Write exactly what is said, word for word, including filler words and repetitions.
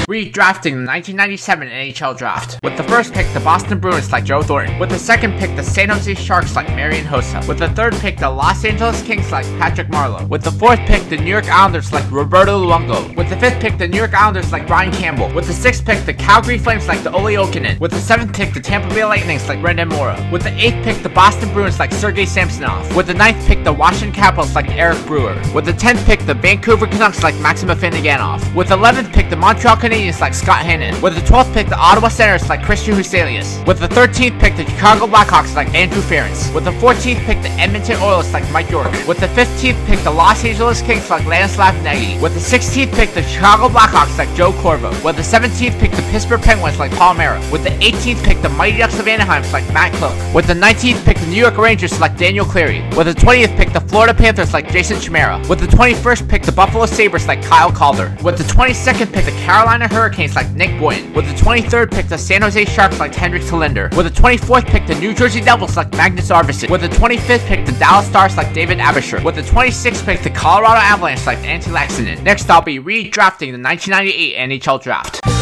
Redrafting the nineteen ninety-seven N H L Draft. With the first pick, the Boston Bruins like Joe Thornton. With the second pick, the San Jose Sharks like Marian Hossa. With the third pick, the Los Angeles Kings like Patrick Marleau. With the fourth pick, the New York Islanders like Roberto Luongo. With the fifth pick, the New York Islanders like Brian Campbell. With the sixth pick, the Calgary Flames like the Olli Jokinen. With the seventh pick, the Tampa Bay Lightnings like Brendan Mora. With the eighth pick, the Boston Bruins like Sergei Samsonov. With the ninth pick, the Washington Capitals like Eric Brewer. With the tenth pick, the Vancouver Canucks like Maxim Afinogenov. With the eleventh pick, the Montreal Canadiens like Scott Hannon. With the twelfth pick, the Ottawa Senators like Christian Huselius. With the thirteenth pick, the Chicago Blackhawks like Andrew Ference. With the fourteenth pick, the Edmonton Oilers like Mike York. With the fifteenth pick, the Los Angeles Kings like Ladislav Nagy. With the sixteenth pick, the Chicago Blackhawks like Joe Corvo. With the seventeenth pick, the Pittsburgh Penguins like Paul Mara. With the eighteenth pick, the Mighty Ducks of Anaheim like Matt Cloak. With the nineteenth pick, the New York Rangers like Daniel Cleary. With the twentieth pick, the Florida Panthers like Jason Chimera. With the twenty-first pick, the Buffalo Sabres like Kyle Calder. With the twenty-second pick, the Carolina Hurricanes like Nick Boynton. With the twenty-third pick, the San Jose Sharks like Henrik Talinder. With the twenty-fourth pick, the New Jersey Devils like Magnus Arvidsson. With the twenty-fifth pick, the Dallas Stars like David Abisher. With the twenty-sixth pick, the Colorado Avalanche like Antti Laaksonen. Next, I'll be redrafting the nineteen ninety-eight N H L Draft.